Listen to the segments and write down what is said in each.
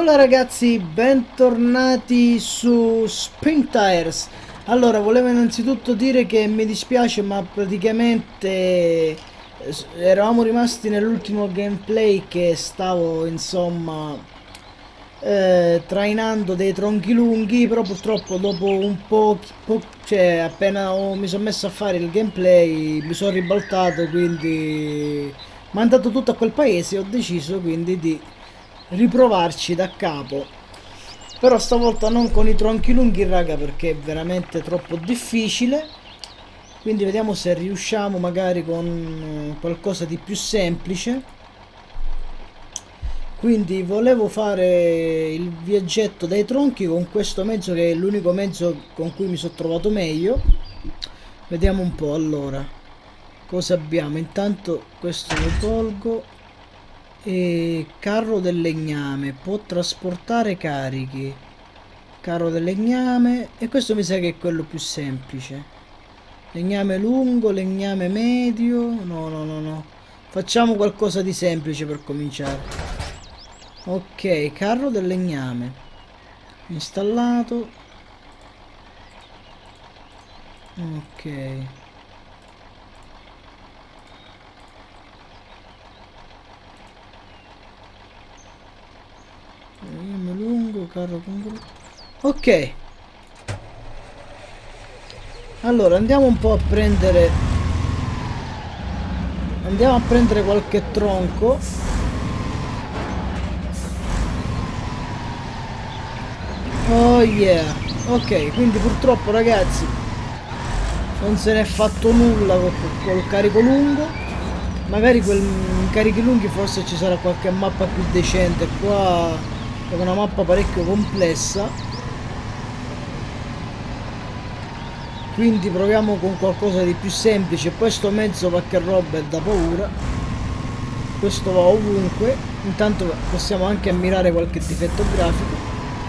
Hola ragazzi, bentornati su Spring Tires. Allora, volevo innanzitutto dire che mi dispiace, ma praticamente eravamo rimasti nell'ultimo gameplay che stavo, insomma, trainando dei tronchi lunghi, però purtroppo dopo un cioè appena mi sono messo a fare il gameplay mi sono ribaltato, quindi mandato tutto a quel paese e ho deciso quindi di riprovarci da capo. Però stavolta non con i tronchi lunghi, raga, perché è veramente troppo difficile. Quindi vediamo se riusciamo magari con qualcosa di più semplice. Quindi volevo fare il viaggetto dai tronchi con questo mezzo, che è l'unico mezzo con cui mi sono trovato meglio. Vediamo un po'. Allora, cosa abbiamo? Intanto questo lo tolgo. E carro del legname, può trasportare carichi. Carro del legname, e questo mi sa che è quello più semplice. Legname lungo, legname medio. No, no, no, no. Facciamo qualcosa di semplice per cominciare. Ok, carro del legname installato. Ok. Legname lungo, carro con... Ok. Allora andiamo un po' a prendere, andiamo a prendere qualche tronco. Oh yeah. Ok, quindi purtroppo ragazzi non se n'è fatto nulla col carico lungo. Magari quel carichi lunghi forse ci sarà qualche mappa più decente. Qua è una mappa parecchio complessa, quindi proviamo con qualcosa di più semplice. Poi sto mezzo va che roba è da paura, questo va ovunque. Intanto possiamo anche ammirare qualche difetto grafico.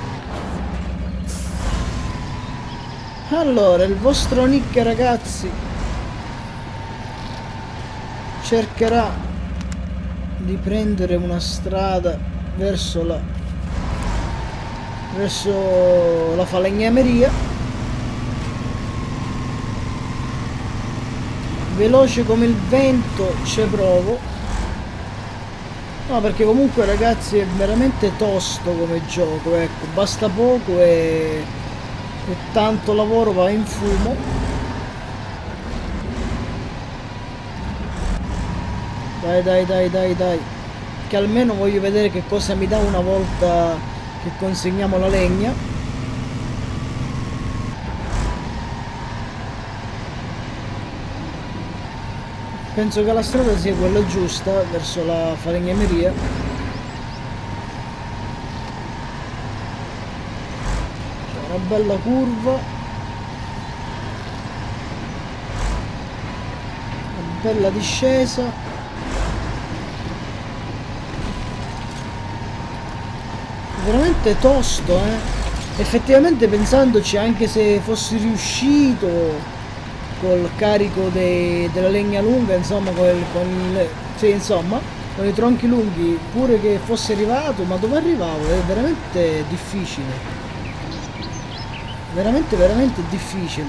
Allora, il vostro nick ragazzi cercherà di prendere una strada verso la falegnameria. Veloce come il vento ci provo. No, perché comunque ragazzi è veramente tosto come gioco, ecco, basta poco e tanto lavoro va in fumo. Dai, dai, dai, dai, dai, che almeno voglio vedere che cosa mi dà una volta che consegniamo la legna. Penso che la strada sia quella giusta verso la falegnameria. C'è una bella curva, una bella discesa. Veramente tosto, effettivamente pensandoci, anche se fossi riuscito col carico della legna lunga, insomma sì, insomma con i tronchi lunghi, pure che fosse arrivato, ma dove arrivavo è veramente difficile, veramente veramente difficile.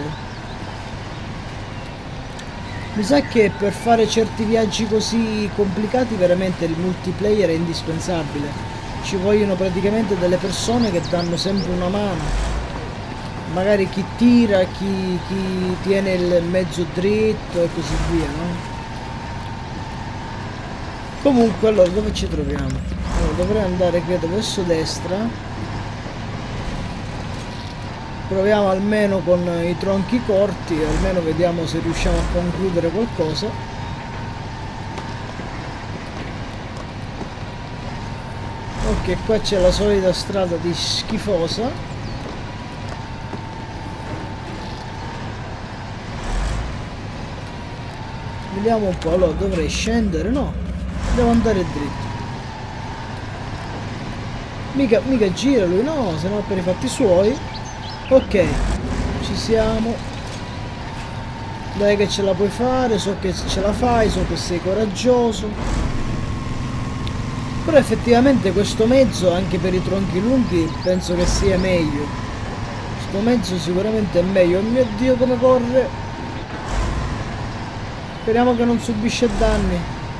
Mi sa che per fare certi viaggi così complicati veramente il multiplayer è indispensabile. Ci vogliono praticamente delle persone che danno sempre una mano, magari chi tira, chi tiene il mezzo dritto e così via, no? Comunque, allora dove ci troviamo? Allora, dovrei andare credo verso destra. Proviamo almeno con i tronchi corti, almeno vediamo se riusciamo a concludere qualcosa. Ok, qua c'è la solita strada di schifosa. Vediamo un po'. Allora dovrei scendere, no, devo andare dritto. Mica gira lui, no, se no per i fatti suoi. Ok, ci siamo. Dai che ce la puoi fare, so che ce la fai, so che sei coraggioso. Però effettivamente questo mezzo, anche per i tronchi lunghi, penso che sia meglio. Questo mezzo sicuramente è meglio. Oh mio Dio, come corre! Speriamo che non subisce danni.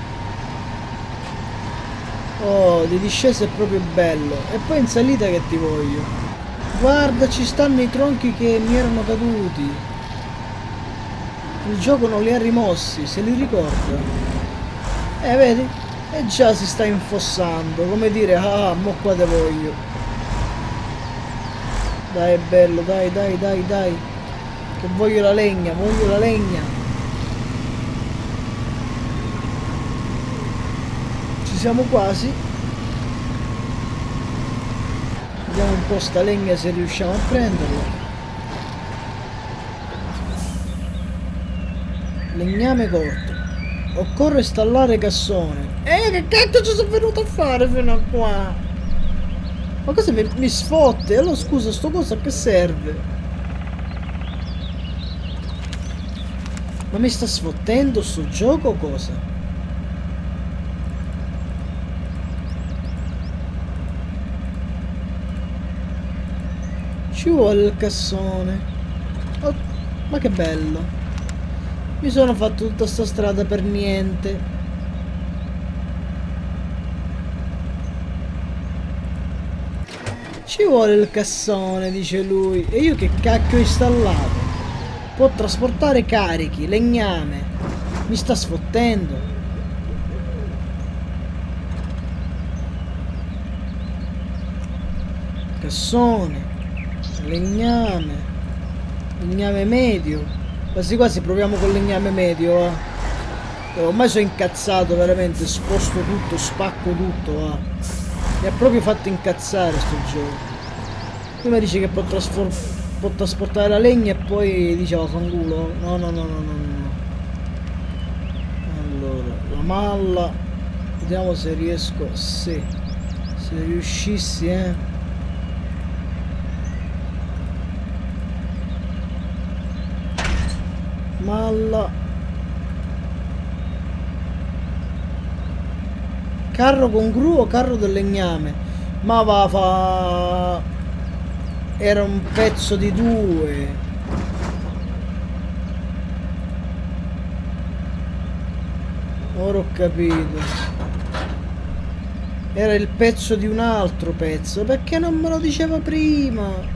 Oh, di discesa è proprio bello. E poi in salita che ti voglio. Guarda, ci stanno i tronchi che mi erano caduti. Il gioco non li ha rimossi, se li ricorda. Vedi? E già si sta infossando, come dire, ah, mo qua te voglio. Dai, bello, dai, dai, dai, dai. Che voglio la legna, voglio la legna. Ci siamo quasi. Vediamo un po' sta legna se riusciamo a prenderla. Legname corto. Occorre installare cassone. Che cazzo ci sono venuto a fare fino a qua? Ma cosa mi sfotte? Allora scusa, sto coso a che serve? Ma mi sta sfottendo sto gioco o cosa? Ci vuole il cassone. Oh, ma che bello. Mi sono fatto tutta sta strada per niente. Ci vuole il cassone, dice lui. E io che cacchio ho installato? Può trasportare carichi, legname. Mi sta sfottendo. Cassone. Legname. Legname medio. Quasi quasi proviamo con legname medio, ormai sono incazzato veramente, sposto tutto, spacco tutto, mi ha proprio fatto incazzare sto gioco. Prima dice che può trasportare la legna e poi diceva fanculo. No, no, no, no, no, no. Allora, la malla. Vediamo se riesco. Sì. Se riuscissi, malla. Carro con gru o carro del legname? Ma va fa. Era un pezzo di due. Ora ho capito. Era il pezzo di un altro pezzo. Perché non me lo diceva prima?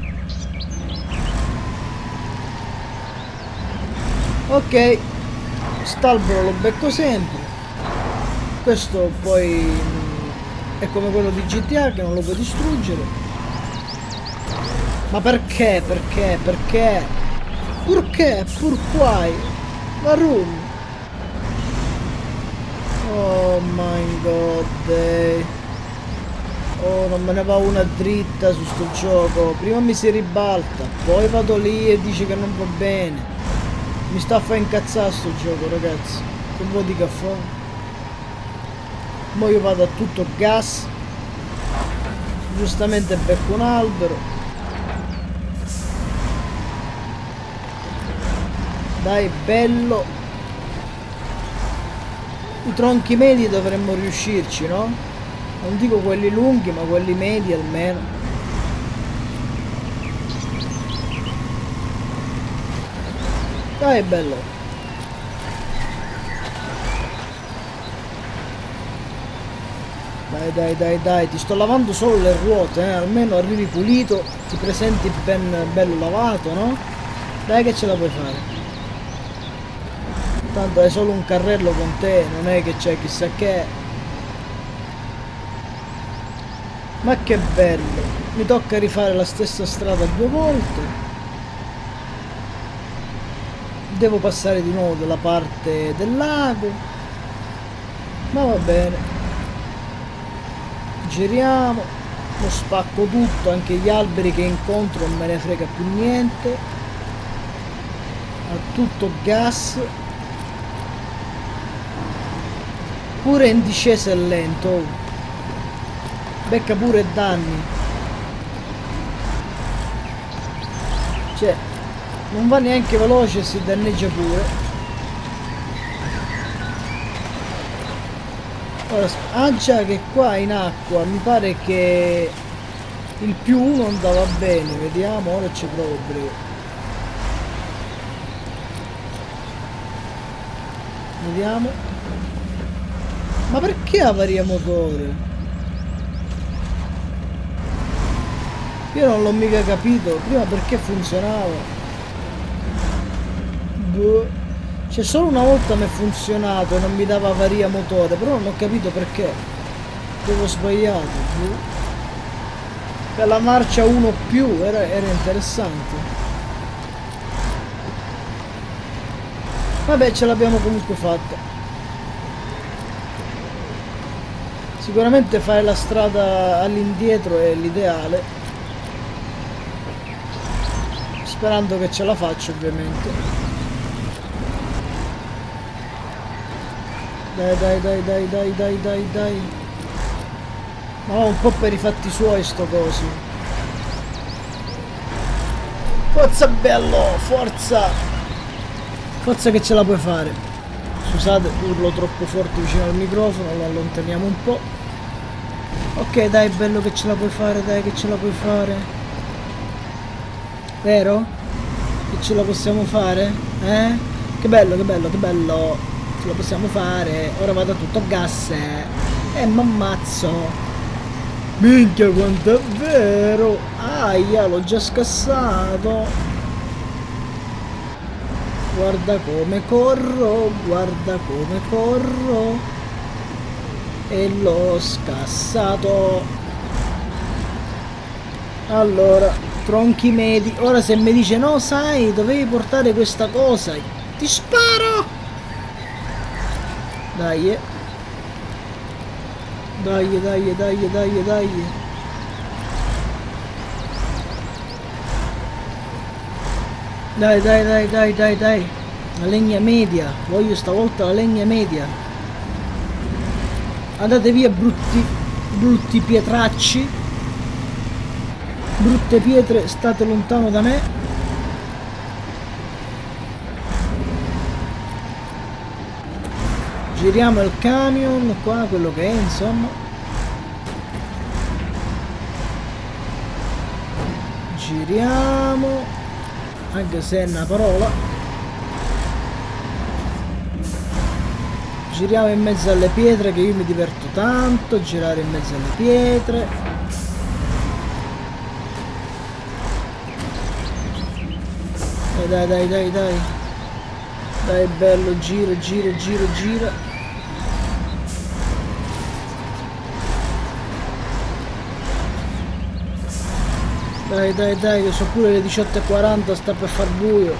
Ok, st'albero lo becco sempre. Questo poi è come quello di GTA che non lo puoi distruggere. Ma perché? Perché? Perché? Perché? Pourquoi? Varum? Oh my god. Oh, non me ne va una dritta su sto gioco. Prima mi si ribalta, poi vado lì e dice che non va bene. Mi sta a far incazzare sto gioco, ragazzi. Che vuoi di caffè? Mo io vado a tutto gas. Giustamente becco un albero. Dai, bello. I tronchi medi dovremmo riuscirci, no? Non dico quelli lunghi, ma quelli medi almeno. Dai, bello. Dai, dai, dai, dai, ti sto lavando solo le ruote, almeno arrivi pulito, ti presenti ben bello lavato, no? Dai che ce la puoi fare. Tanto hai solo un carrello con te, non è che c'è chissà che. Ma che bello. Mi tocca rifare la stessa strada 2 volte. Devo passare di nuovo dalla parte del lago, ma va bene. Giriamo, lo spacco tutto, anche gli alberi che incontro non me ne frega più niente. A tutto gas. Pure in discesa è lento. Becca pure danni. Cioè, non va neanche veloce e si danneggia pure. Ora, ah già che qua in acqua mi pare che il +1 andava bene, vediamo, ora ci provo pure. Vediamo. Ma perché avaria motore? Io non l'ho mica capito. Prima perché funzionava? Boh. Cioè solo una volta mi è funzionato e non mi dava avaria motore. Però non ho capito perché. Dove ho sbagliato. Boh. Per la marcia 1 più era interessante. Vabbè, ce l'abbiamo comunque fatta. Sicuramente fare la strada all'indietro è l'ideale. Sperando che ce la faccio, ovviamente. Dai. Ma no, un po' per i fatti suoi sto coso. Forza bello, forza! Forza che ce la puoi fare. Scusate, urlo troppo forte vicino al microfono, lo allontaniamo un po'. Ok, dai, bello che ce la puoi fare, dai che ce la puoi fare. Vero? Che ce la possiamo fare? Eh? Che bello, che bello, che bello. Ce la possiamo fare. Ora vado tutto a gas. M'ammazzo. Minchia quanto è vero. Aia, l'ho già scassato. Guarda come corro, guarda come corro. E l'ho scassato. Allora, tronchi medi. Ora se mi dice no, sai, dovevi portare questa cosa, ti sparo. Dai. Dai. Dai. La legna media. Voglio stavolta la legna media. Andate via brutti pietracci. Brutte pietre, state lontano da me. Giriamo il camion qua, quello che è, insomma. Giriamo. Anche se è una parola. Giriamo in mezzo alle pietre, che io mi diverto tanto a girare in mezzo alle pietre. Dai. Dai bello, gira. Dai, che so pure le 18:40, sta per far buio.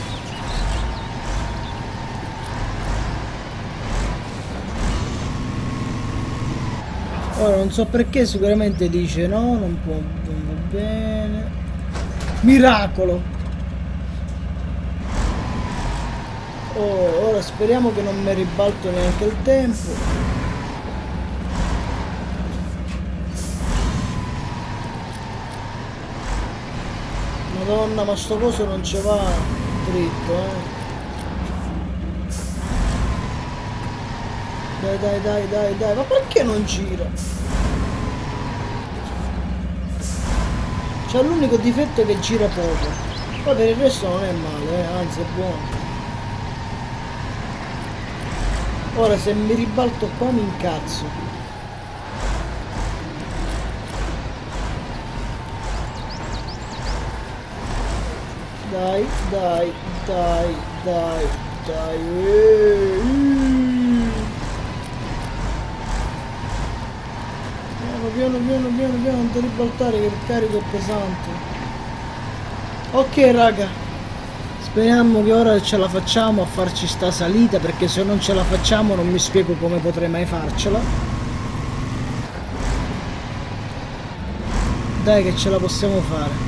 Ora non so perché, sicuramente dice no, non va bene. Miracolo! Oh, ora speriamo che non mi ribalto neanche il tempo. Madonna, ma sto coso non ci va dritto, Dai, ma perché non gira? C'ha l'unico difetto che gira poco. Poi per il resto non è male, anzi è buono. Ora se mi ribalto qua mi incazzo. Dai. Piano, non ti ribaltare che il carico è pesante. Ok raga, speriamo che ora ce la facciamo a farci sta salita, perché se non ce la facciamo non mi spiego come potrei mai farcela. Dai che ce la possiamo fare.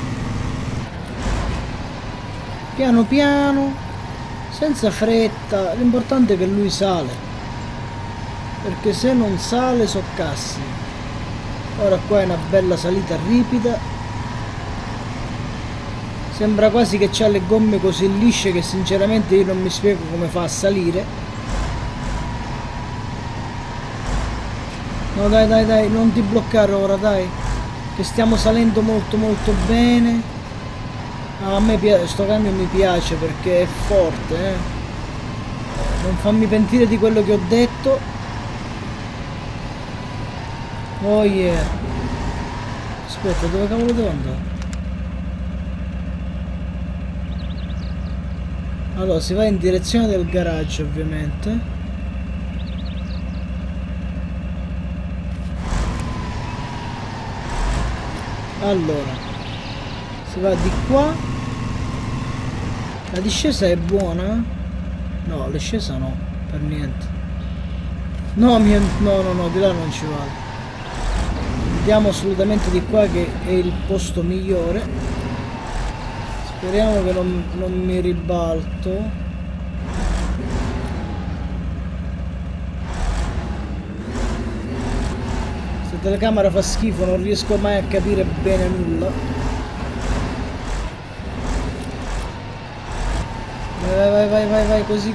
Piano piano, senza fretta, l'importante è che lui sale, perché se non sale so cassi. Ora qua è una bella salita ripida, sembra quasi che c'ha le gomme così lisce che sinceramente io non mi spiego come fa a salire. No, dai, dai, dai, non ti bloccare ora, dai. Che stiamo salendo molto molto bene. Ah, a me sto cambio mi piace perché è forte, eh. Non fammi pentire di quello che ho detto. Oh yeah. Aspetta, dove cavolo devo andare? Allora, si va in direzione del garage, ovviamente. Allora, si va di qua. La discesa è buona? No, l'ascesa no, per niente. No, no, di là non ci vale. Andiamo assolutamente di qua che è il posto migliore. Speriamo che non mi ribalto. Questa telecamera fa schifo, non riesco mai a capire bene nulla. Vai, così.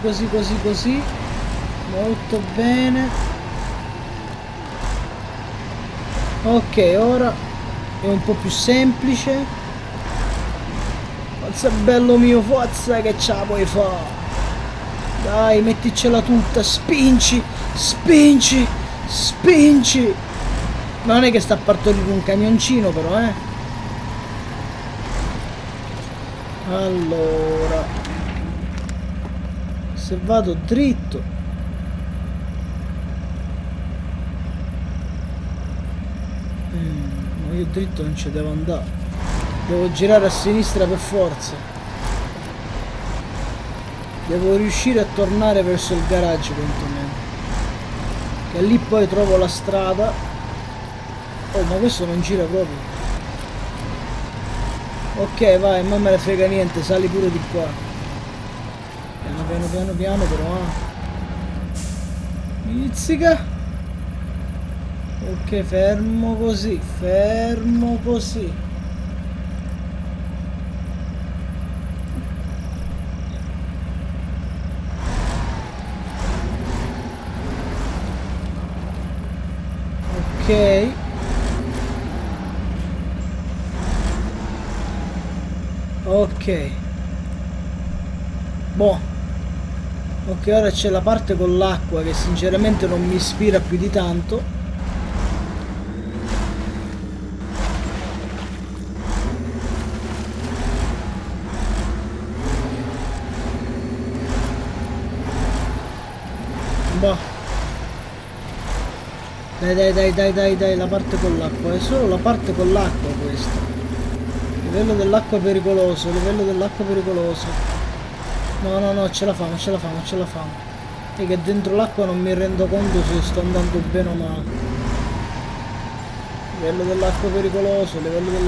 Molto bene. Ok, ora è un po' più semplice. Forza bello mio, forza che ce la puoi fare. Dai, metticela tutta, spingi. Non è che sta a partorire un camioncino però, eh. Allora, se vado dritto, no, io dritto non ci devo andare, devo girare a sinistra per forza, devo riuscire a tornare verso il garage quantomeno, che lì poi trovo la strada. Oh, ma questo non gira proprio. Ok, vai, ma me ne frega niente, sali pure di qua. Piano però, Pizzica. Ok, fermo così. Ok. Ok. Boh. Ok, ora c'è la parte con l'acqua che sinceramente non mi ispira più di tanto. Boh. Dai, la parte con l'acqua. È solo la parte con l'acqua questa. Livello dell'acqua pericoloso. No, ce la famo. E che dentro l'acqua non mi rendo conto se sto andando bene o male. Livello dell'acqua pericoloso.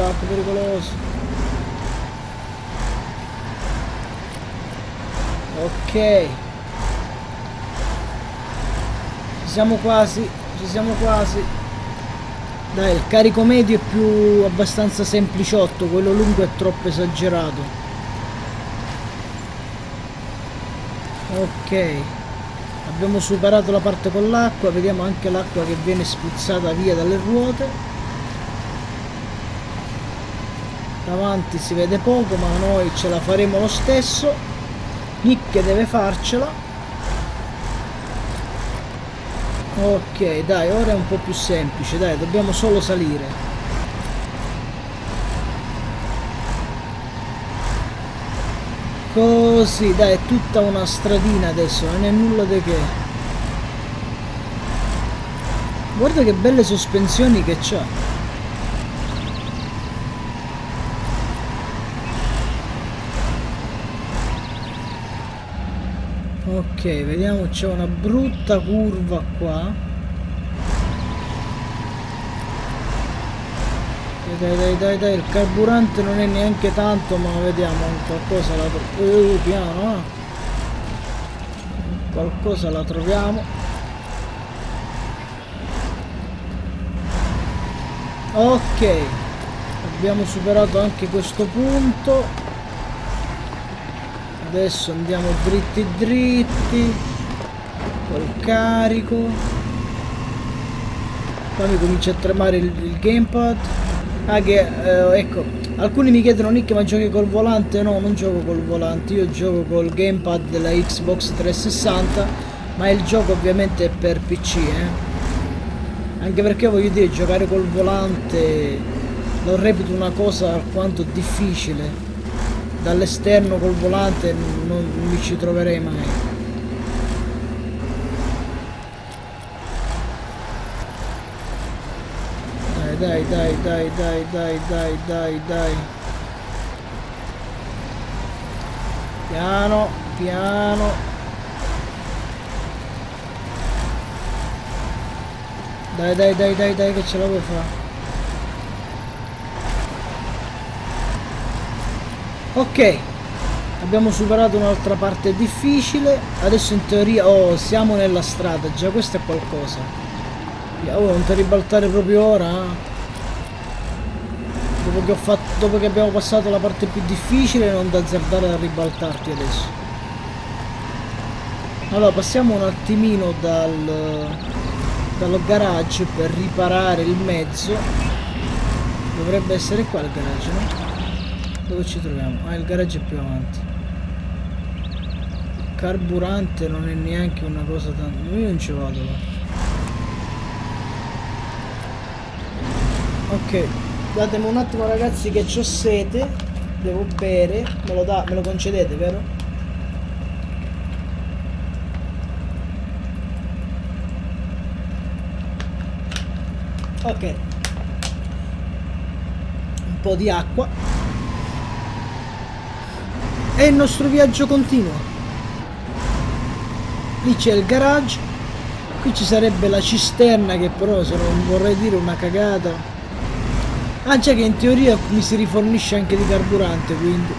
Ok. Ci siamo quasi. Dai, il carico medio è più abbastanza sempliciotto, quello lungo è troppo esagerato. Ok, abbiamo superato la parte con l'acqua, vediamo anche l'acqua che viene spuzzata via dalle ruote. Davanti si vede poco, ma noi ce la faremo lo stesso. Nick deve farcela. Ok, dai, ora è un po' più semplice, dai, dobbiamo solo salire. Così, dai, è tutta una stradina adesso, non è nulla di che. Guarda che belle sospensioni che c'ha. Ok, vediamo, c'è una brutta curva qua. Dai, il carburante non è neanche tanto, ma vediamo, qualcosa la troviamo. Piano, qualcosa la troviamo. Ok, abbiamo superato anche questo punto. Adesso andiamo dritti col carico. Qua mi comincia a tremare il gamepad. Ah, che ecco, alcuni mi chiedono: Nick, ma giochi col volante? No, non gioco col volante, io gioco col gamepad della Xbox 360, ma il gioco ovviamente è per PC, anche perché voglio dire, giocare col volante lo reputo una cosa alquanto difficile. Dall'esterno col volante non mi ci troverei mai. Dai, dai. Piano, piano. Dai, che ce la vuoi fare. Ok, abbiamo superato un'altra parte difficile. Adesso in teoria, oh, siamo nella strada. Già questo è qualcosa. Oh, non ti ribaltare proprio ora? Dopo che abbiamo passato la parte più difficile, non da azzardare a ribaltarti adesso. Allora, passiamo un attimino dallo garage per riparare il mezzo. Dovrebbe essere qua il garage, no? Dove ci troviamo? Ah, il garage è più avanti. Il carburante non è neanche una cosa tanto... Io non ci vado là. Ok, datemi un attimo ragazzi che c'ho sete. Devo bere. Me lo concedete, vero? Ok. Un po' di acqua. E il nostro viaggio continua. Lì c'è il garage. Qui ci sarebbe la cisterna, che però, se non vorrei dire una cagata. Ah, già, che in teoria mi si rifornisce anche di carburante, quindi.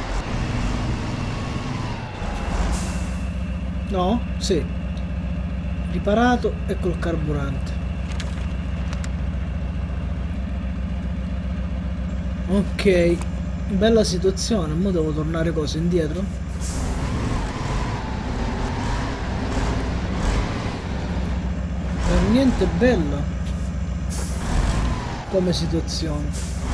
No? Sì. Riparato e col carburante. Ok. Bella situazione. Mo devo tornare cosa indietro? Per niente bella come situazione.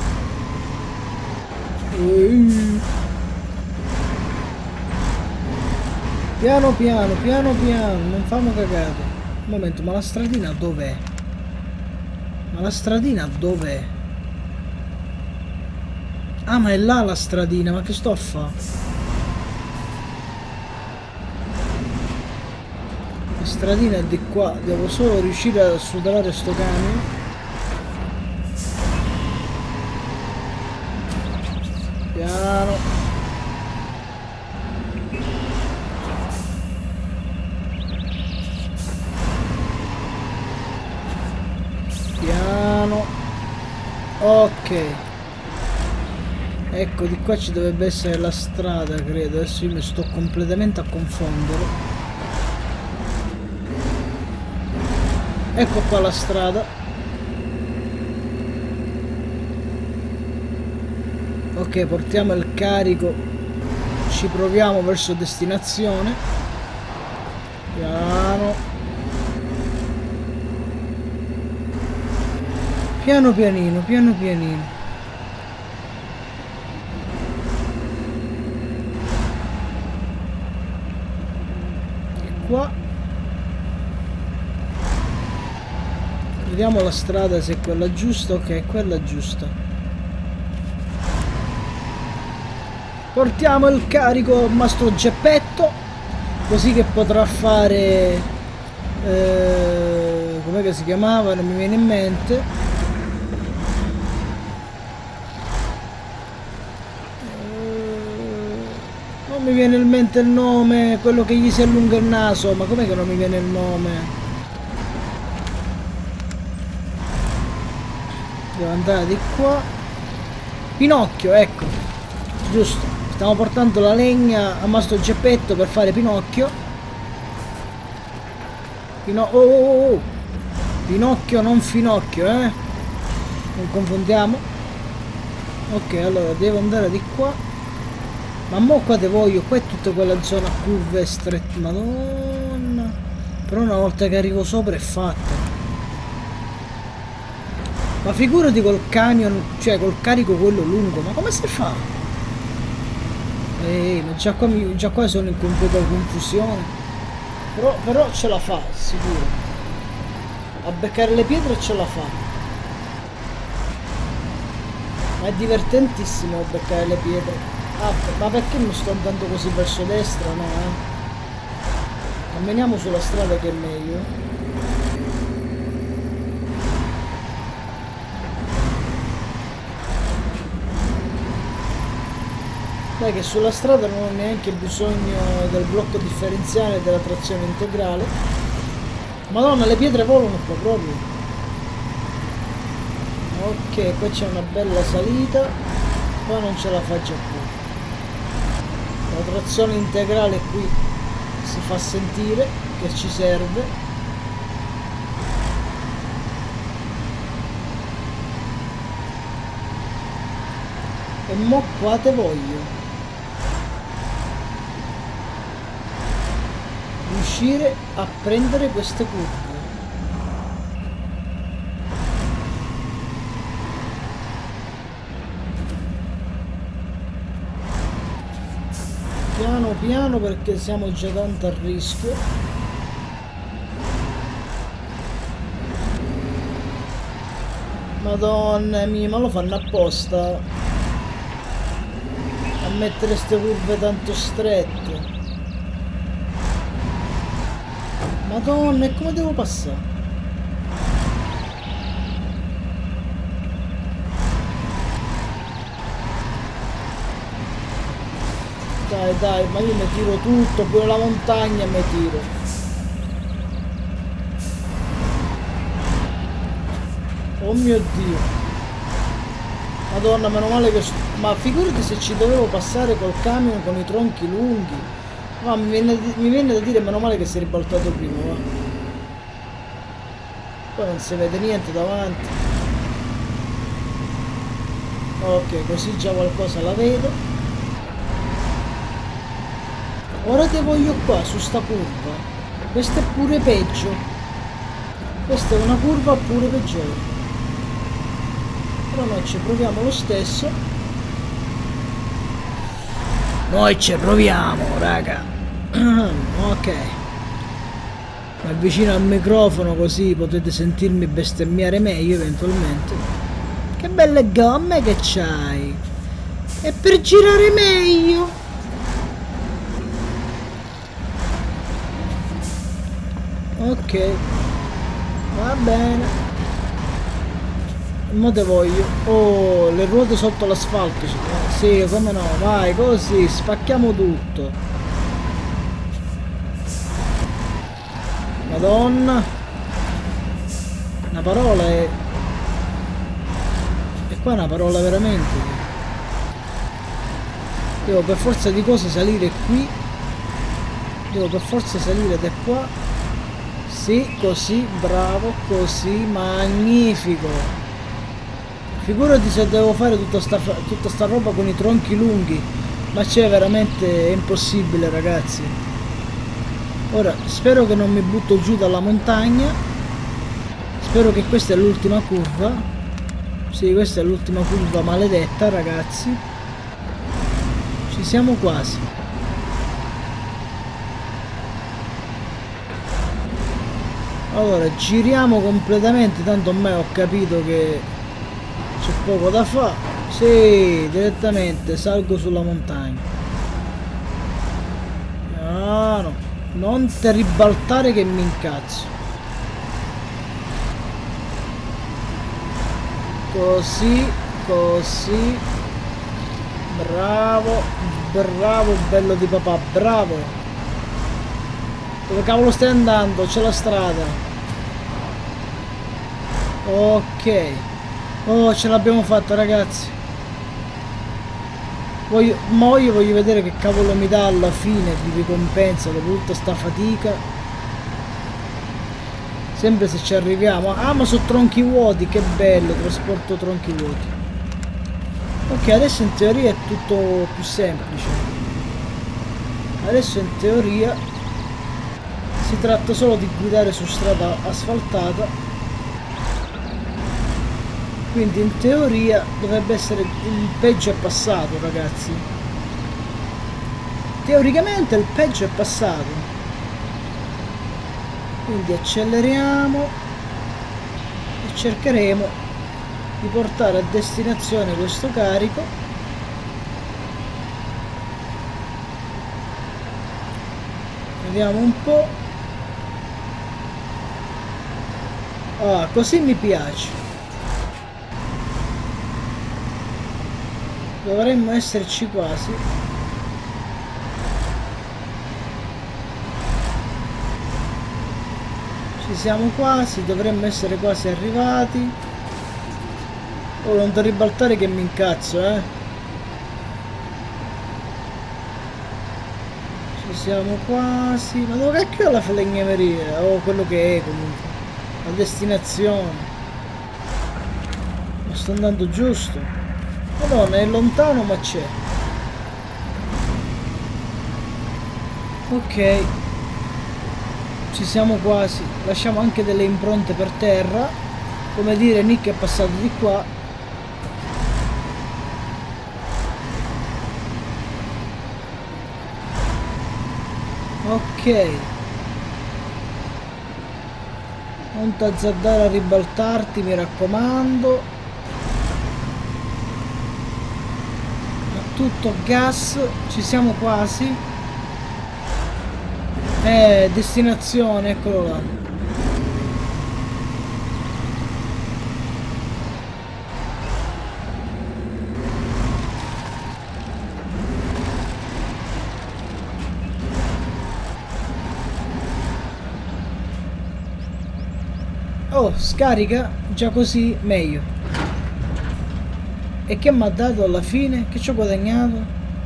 Piano piano, non famo cagate. Un momento, ma la stradina dov'è? Ah, ma è là la stradina, ma che sto a fa'? La stradina è di qua, devo solo riuscire a superare sto camion. Piano. Piano. Ok. Ecco, di qua ci dovrebbe essere la strada, credo. Adesso io mi sto completamente a confondere. Ecco qua la strada. Ok, portiamo il carico. Ci proviamo verso destinazione. Piano. Piano pianino. Qua vediamo la strada, se è quella giusta. Ok, è quella giusta. Portiamo il carico a mastro Geppetto, così che potrà fare com'è che si chiamava, non mi viene in mente. Non mi viene in mente il nome, quello che gli si allunga il naso, ma com'è che non mi viene il nome? Devo andare di qua. Pinocchio, ecco, giusto. Stiamo portando la legna a mastro Geppetto per fare Pinocchio. Oh. Pinocchio, non Finocchio, non confondiamo. Ok, allora devo andare di qua. Ma mo qua te voglio, qua è tutta quella zona curve strette, madonna. Però una volta che arrivo sopra è fatta. Ma figurati col camion, cioè col carico quello lungo, ma come si fa? Ma già qua sono in completa confusione. Però ce la fa, sicuro. A beccare le pietre ce la fa. Ma è divertentissimo beccare le pietre. Ah, ma perché mi sto andando così verso destra, no? Camminiamo sulla strada che è meglio. Dai che sulla strada non ho neanche bisogno del blocco differenziale e della trazione integrale. Madonna, le pietre volano qua proprio. Ok, qua c'è una bella salita. Qua non ce la fa già più. La trazione integrale qui si fa sentire che ci serve. E mo qua te voglio riuscire a prendere queste curve. Piano piano perché siamo già tanto a rischio. Madonna mia, ma lo fanno apposta a mettere ste curve tanto strette. Madonna, e come devo passare? Dai, ma io mi tiro tutto, pure la montagna mi tiro. Oh mio Dio. Madonna, meno male che... Ma figurati se ci dovevo passare col camion con i tronchi lunghi. Ma mi viene da dire meno male che si è ribaltato prima, va. Poi non si vede niente davanti. Ok, così già qualcosa la vedo. Ora te voglio qua, su sta curva. Questa è pure peggio. Questa è una curva pure peggiore. Però noi ci proviamo lo stesso. Noi ci proviamo, raga. Ok. Mi avvicino al microfono così potete sentirmi bestemmiare meglio eventualmente. Che belle gomme che c'hai. E per girare meglio. Ok, va bene. Mo te voglio. Oh, le ruote sotto l'asfalto. Sì, come no, vai così, spacchiamo tutto. Madonna. Una parola è... E qua è una parola veramente. Devo per forza di cose salire qui. Devo per forza salire da qua. Sì, così, bravo, così, magnifico. Figurati se devo fare tutta sta roba con i tronchi lunghi. Ma c'è veramente, è impossibile, ragazzi. Ora, spero che non mi butto giù dalla montagna. Spero che questa è l'ultima curva. Sì, questa è l'ultima curva maledetta, ragazzi. Ci siamo quasi. Allora, giriamo completamente, tanto ormai ho capito che c'è poco da fare. Sì, direttamente salgo sulla montagna. Piano, non te ribaltare che mi incazzo. Così, così. Bravo, bravo, bello di papà, bravo. Dove cavolo stai andando? C'è la strada. Ok. Oh, ce l'abbiamo fatta, ragazzi. Ma io voglio vedere che cavolo mi dà alla fine di ricompensa dopo tutta sta fatica. Sempre se ci arriviamo. Ah, ma sono tronchi vuoti, che bello, trasporto tronchi vuoti. Ok, adesso in teoria è tutto più semplice. Adesso in teoria si tratta solo di guidare su strada asfaltata. quindi in teoria dovrebbe essere il peggio è passato, ragazzi. Teoricamente il peggio è passato, quindi acceleriamo e cercheremo di portare a destinazione questo carico. Vediamo un po'. Ah, così mi piace. Dovremmo esserci quasi. Ci siamo quasi, dovremmo essere quasi arrivati. Oh, non da ribaltare che mi incazzo, Ci siamo quasi. Ma dove cacchio è la falegnameria? O quello che è comunque. La destinazione. Ma sto andando giusto. Madonna, è lontano ma c'è. Ok. Ci siamo quasi. Lasciamo anche delle impronte per terra. Come dire, Nick è passato di qua. Ok. Non t'azzardare a ribaltarti, mi raccomando. A tutto gas, ci siamo quasi. Destinazione, eccolo là. Oh, scarica, già così meglio. E che mi ha dato alla fine? Che ci ho guadagnato?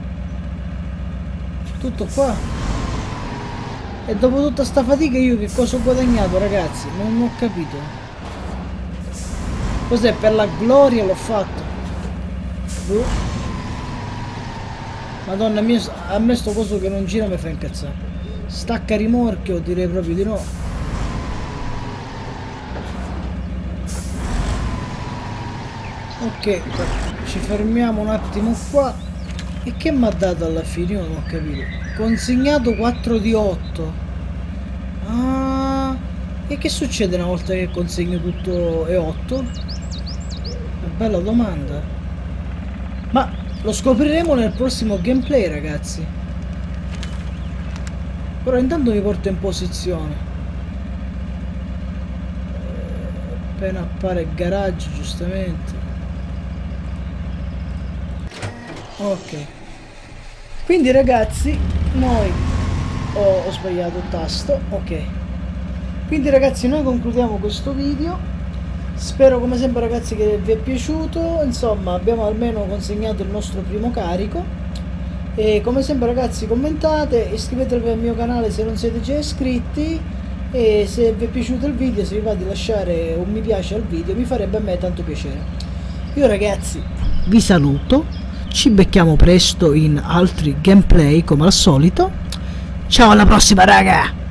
Tutto qua. E dopo tutta sta fatica io che cosa ho guadagnato, ragazzi? Non ho capito. Cos'è? Per la gloria l'ho fatto. Madonna mia, a me sto coso che non gira mi fa incazzare. Stacca rimorchio, direi proprio di no. Ok, ci fermiamo un attimo qua. E che mi ha dato alla fine? Io non ho capito. Consegnato 4 di 8. Ah, e che succede una volta che consegno tutto e 8? Una bella domanda. Ma lo scopriremo nel prossimo gameplay, ragazzi. Però intanto mi porto in posizione. Appena appare il garage, giustamente. Ok, quindi ragazzi noi ho sbagliato il tasto. Ok, quindi ragazzi noi concludiamo questo video. Spero come sempre ragazzi che vi è piaciuto. Insomma abbiamo almeno consegnato il nostro primo carico. E come sempre ragazzi commentate, iscrivetevi al mio canale se non siete già iscritti. E se vi è piaciuto il video, se vi va di lasciare un mi piace al video, mi farebbe a me tanto piacere. Io ragazzi vi saluto. Ci becchiamo presto in altri gameplay come al solito. Ciao, alla prossima raga!